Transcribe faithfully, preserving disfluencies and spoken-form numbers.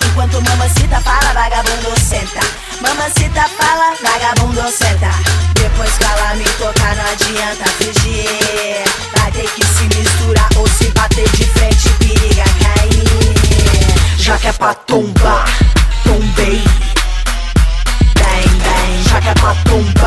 Enquanto mamacita fala, vagabundo senta. Mamacita fala, vagabundo senta. Depois que ela me tocar, não adianta fugir. Vai ter que se misturar ou se bater de frente, periga cair. Já que é pra tombar, tombei. Bang, bang, já que é pra tombar.